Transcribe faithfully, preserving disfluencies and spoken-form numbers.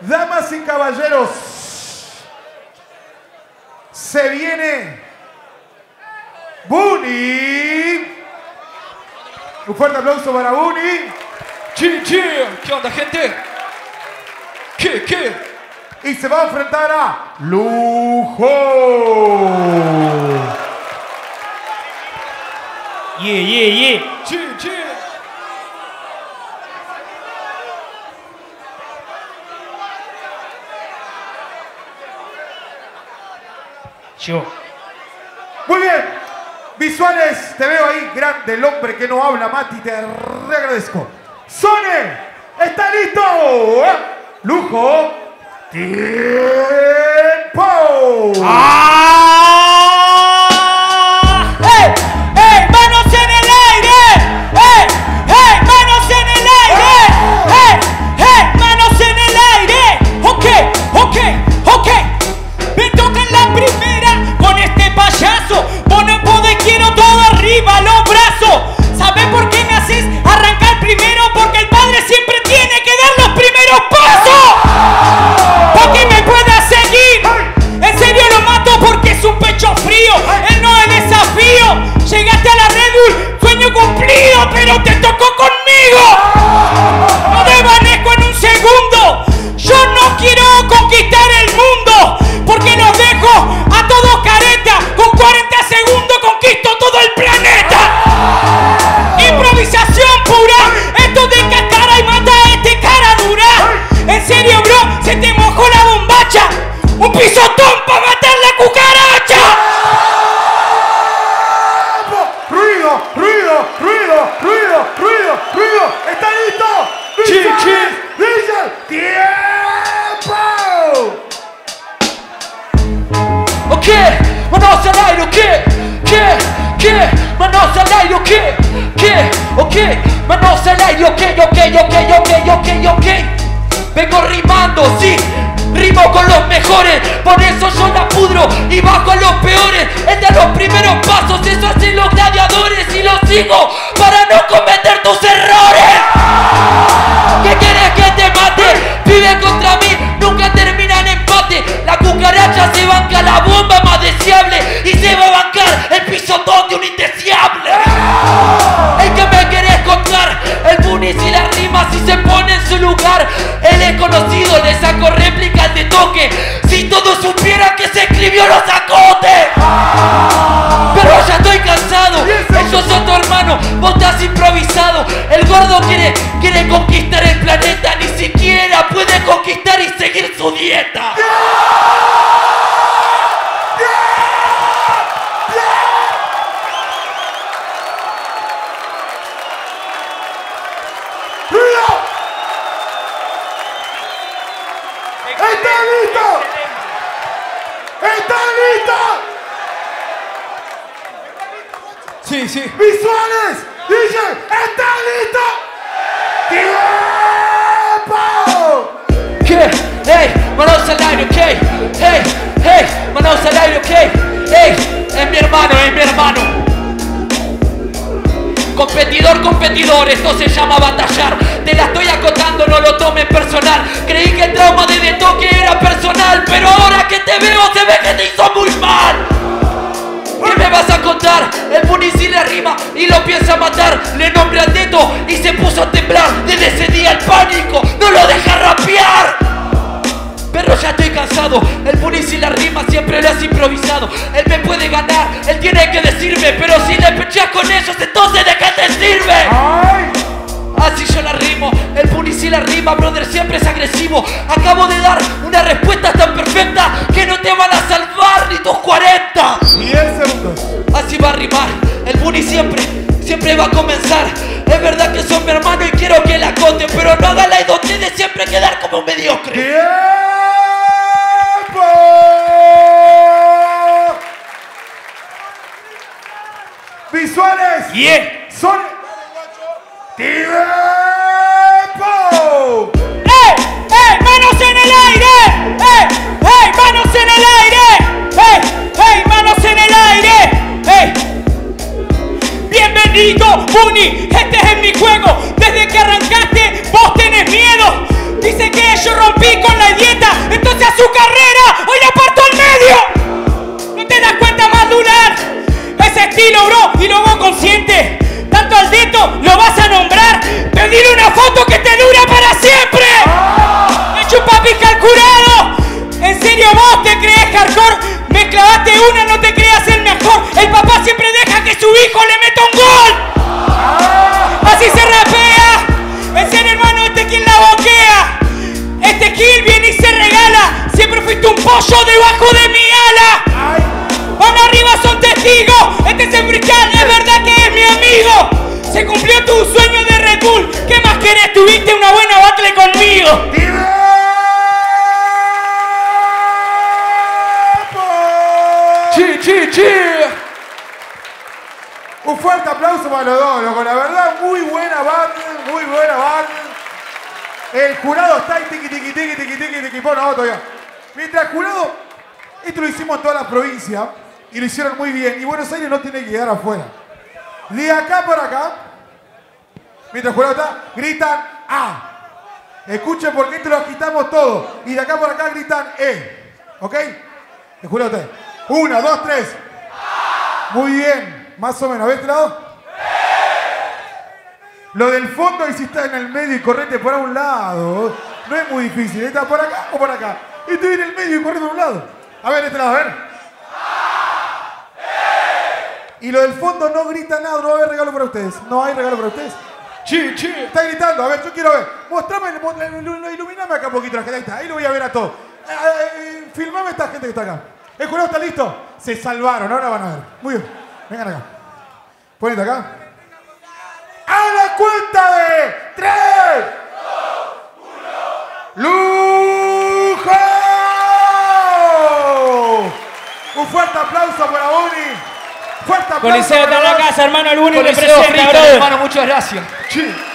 Damas y caballeros, se viene Bunny. Un fuerte aplauso para Bunny. Che, che, ¿qué onda, gente? ¿Qué, qué? Y se va a enfrentar a Lujo. Yeah, yeah, yeah. Che, che. Yo. Muy bien. Visuales, te veo ahí, grande, el hombre que no habla, Mati, te re agradezco. Sone, ¿está listo? Lujo. Tiempo. ¡Ah! ¡Ey! ¡Ey! ¡Manos en el aire! ¡Ey! ¡Ey! ¡Manos en el aire! ¡Ey! ¡Ey! ¡Manos en el aire! Ok, ok, ok. Me tocan la primera con este payaso. Pone poder, quiero todo arriba, los brazos. ¿Sabes por qué me haces arrancar primero? Porque el padre siempre tiene que dar los primeros pasos. Para que me pueda seguir. En serio lo mato porque es un pecho frío. Él no es desafío. Llegaste a la Red Bull, sueño cumplido, pero te tocó conmigo. No desvanezco en un segundo. Yo no quiero conquistar el mundo, porque los dejo a todos careta. Con cuarenta segundos conquisto todo el planeta. Improvisación pura. Esto de cara y mata a este cara dura. En serio, bro, se te mojó la bombacha. Un pisotón para matar la cucaracha. Ruido, ruido, ruido, ruido, ruido, ruido. ¿Está listo? Chi, chi. Visual, tiempo. Ok, manos al aire, ok, ¿qué? ¿Qué? Manos al aire, ok, ¿qué? Ok, manos al aire, ok, ok, ok, ok, ok, ok. Vengo rimando, sí, rimo con los mejores, por eso yo la pudro y bajo a los peores. Es de los primeros pasos, eso hacen los gladiadores y los sigo para no cometer tus errores. ¿Qué quieres que te mate? Vive contra mí, nunca termina en empate. La cucaracha se banca la bomba más deseable y se va a bancar el pisotón de un indeseable. El que me querés contar, el Bunny si la rima si se pone en su lugar. Él es conocido, le saco réplicas de toque. Si todos supieran que se escribió los sacotes. Pero ya estoy cansado, ellos son tu hermano, vos estás improvisado. El gordo quiere, quiere conquistar el planeta, ni siquiera puede conquistar y seguir su dieta. ¿Está listo? ¿Está listo? Sí, sí. Visuales, D J, ¿está listo? ¡Tiempo! ¿Qué? Hey, manos al aire, ok. Hey, hey, manos al aire, ok. Hey, es mi hermano, es mi hermano. Competidor, competidor, esto se llama batallar. Te la estoy acotando, no lo tomes personal. Creí que el trauma de toque era personal, pero ahora que te veo se ve que te hizo muy mal. ¿Qué me vas a contar? El Bunny sí le rima y lo piensa matar. Le nombra al Neto y se puso a temblar. Desde ese día el pánico no lo deja rapear. Pero ya estoy cansado, el Bunny si la rima siempre lo has improvisado. Él me puede ganar, él tiene que decirme, pero si le pechas con ellos, entonces ¿de qué te sirve? ¡Ay! Así yo la rimo, el Bunny si la rima, brother, siempre es agresivo. Acabo de dar una respuesta tan perfecta que no te van a salvar ni tus cuarenta. diez segundos. Así va a rimar, el Bunny siempre, siempre va a comenzar. Es verdad que son mi hermano y quiero que la cote, pero no haga la idote de siempre quedar como un mediocre. ¡Tiempo! Visuales. Yeah. Son. ¡Tiempo! ¡Ey! ¡Ey! ¡Manos en el aire! ¡Ey! ¡Ey! ¡Manos en el aire! ¡Ey! ¡Ey! ¡Manos en el aire! ¡Ey! Bienvenido, Bunny, este es mi juego. Desde que arrancaste, vos tenés miedo. Dice que yo rompí con la dieta, entonces a su carrera hoy la parto al medio. ¿No te das cuenta, Madular? Ese estilo, bro, y luego consciente. Tanto al dito lo vas a nombrar. Pedir una foto que te dura para siempre. Me echo un papi calculado. ¿En serio vos te crees hardcore? Me clavaste una, no te creas el mejor. El papá siempre deja que su hijo le meta un gol. Así se rapea. En serio, hermano, este quien la boquea. Este kill viene y se regala. Siempre fuiste un pollo debajo de mi ala. Vamos arriba, son testigos. Este es el freestyle, es verdad que es mi amigo. Se cumplió tu sueño de Red Bull. ¿Qué más querés? Tuviste una buena battle conmigo. Chi, chi, chi. Un fuerte aplauso para los dos, loco. La verdad, muy buena battle, muy buena battle. El jurado está ahí, tiqui, tiqui, tiqui, tiqui, tiqui, tiqui, pon no, todavía. Mientras el jurado, esto lo hicimos en toda la provincia y lo hicieron muy bien. Y Buenos Aires no tiene que quedar afuera. De acá para acá, mientras el jurado está, gritan A. Escuchen porque esto lo agitamos todo. Y de acá para acá gritan E. ¿Ok? El jurado está ahí. Una, dos, tres. Muy bien. Más o menos. ¿Ves este lado? Lo del fondo, y si está en el medio y correte por un lado, no es muy difícil. ¿Está por acá o por acá? Y estoy en el medio y corre por un lado. A ver, este lado, a ver. Y lo del fondo no grita nada, no va a haber regalo para ustedes. No hay regalo para ustedes. Chi, chi. Está gritando, a ver, yo quiero ver. Mostrame, iluminame acá un poquito la gente. Ahí está, ahí lo voy a ver a todos. Eh, eh, filmame a esta gente que está acá. ¿El jurado está listo? Se salvaron, ahora van a ver. Muy bien, vengan acá. Ponete acá. ¡A la cuenta de tres! dos, uno. ¡Lujo! Un fuerte aplauso para Buni. Fuerte aplauso. Coliseo está en la casa, hermano. El Buni Coliseo representa, Freestyle, brother. hermano, muchas gracias. Sí.